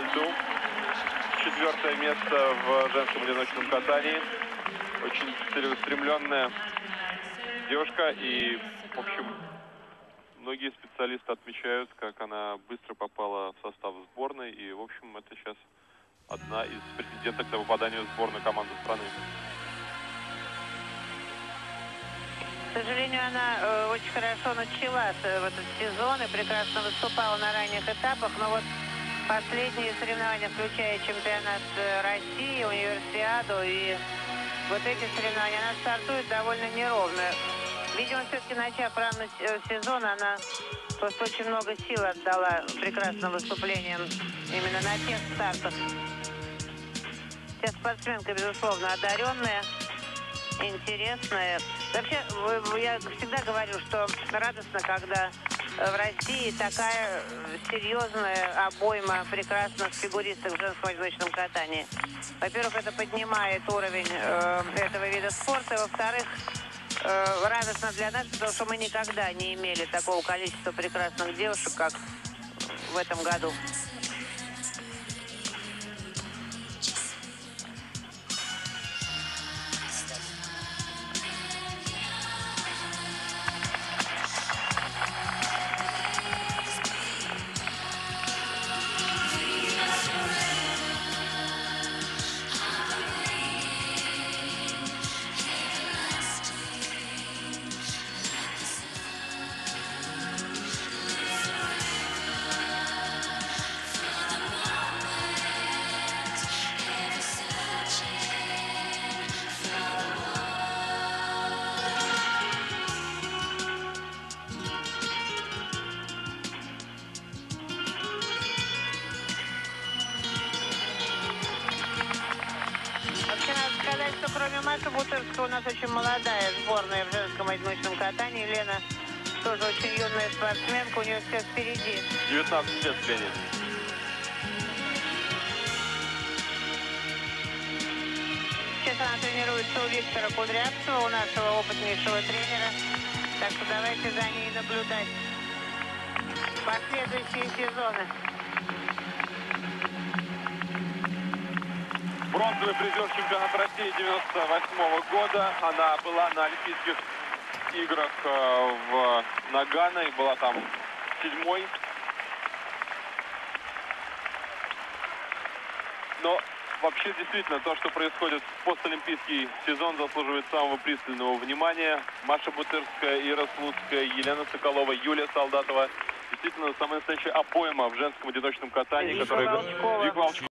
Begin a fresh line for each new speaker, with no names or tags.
Цу. 4-е место в женском одиночном катании. Очень целеустремленная девушка. И, в общем, многие специалисты отмечают, как она быстро попала в состав сборной. И, в общем, это сейчас одна из претенденток на попадание в сборную команды страны.
К сожалению, она очень хорошо начала в этот сезон и прекрасно выступала на ранних этапах, но вот последние соревнования, включая чемпионат России, универсиаду и вот эти соревнования, она стартует довольно неровно. Видимо, все-таки начав рано сезон, она просто очень много сил отдала прекрасным выступлениям именно на тех стартах. Вся спортсменка, безусловно, одаренная, интересная. Вообще, я всегда говорю, что радостно, когда в России такая серьезная обойма прекрасных фигуристок в женском одиночном катании. Во-первых, это поднимает уровень этого вида спорта. Во-вторых, радостно для нас, потому что мы никогда не имели такого количества прекрасных девушек, как в этом году. Сказать, что кроме Маши Бутырской у нас очень молодая сборная в женском одиночном катании. Лена тоже очень юная спортсменка, у нее все впереди.
19 лет, Лене.
Сейчас она тренируется у Виктора Кудрявцева, у нашего опытнейшего тренера. Так что давайте за ней наблюдать последующие сезоны.
Бронзовый призер чемпионата России 98 года. Она была на Олимпийских играх в Нагано и была там 7-й. Но вообще действительно то, что происходит в постолимпийский сезон, заслуживает самого пристального внимания. Маша Бутырская, Ира Слуцкая, Елена Соколова, Юлия Солдатова. Действительно, самая настоящая обойма в женском одиночном катании, которая...